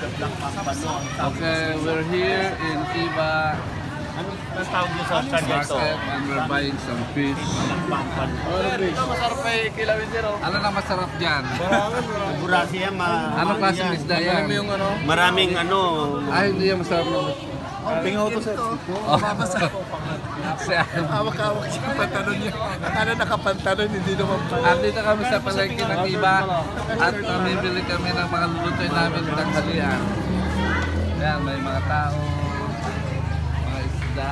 Okay, we're here in Iba Market and we're buying some fish. Ano na masarap dyan? Burasi yan, Anong klaseng isda yan? maraming ano. Ay, hindi yan masarap na. Pingaw to sir. Hawak-hawak siya pantalon niya. Ano nakapantalon, hindi naman pala. Dito kami sa palengke ng Iba at mamimili kami ng mga lulutuin namin ng tanghalian. Yan, may mga tao, mga isda.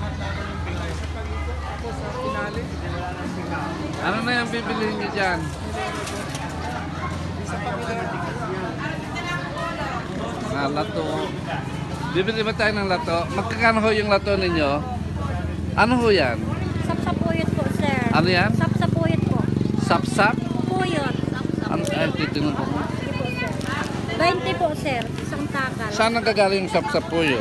Ano na yung bibilihin niyo dyan? Lato. Bibili ba tayo ng lato? Magkakano ho yung lato ninyo? Ano ho yan? Sapsapuyot po, sir. Ano yan? Sapsapuyot po. Sapsap? Puyot. Ano? Ay, titingnan ko. 20 po, sir. Isang takal. Saan nagagaling yung sapsap po yun?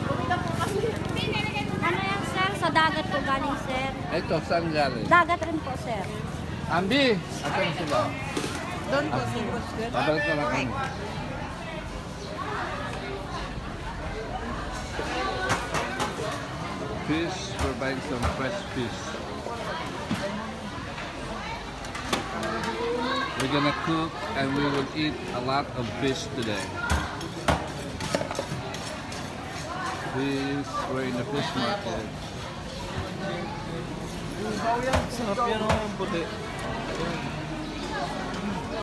Ano yan, sir? Sa dagat po galing, sir. Ito, saan galing? Dagat rin po, sir. Ambi! Asan sila? Doon po, sir. Babalik na lang kami. Fish, we're buying some fresh fish. We're gonna cook and we will eat a lot of fish today. We're in the fish market. Sarap yan, puti.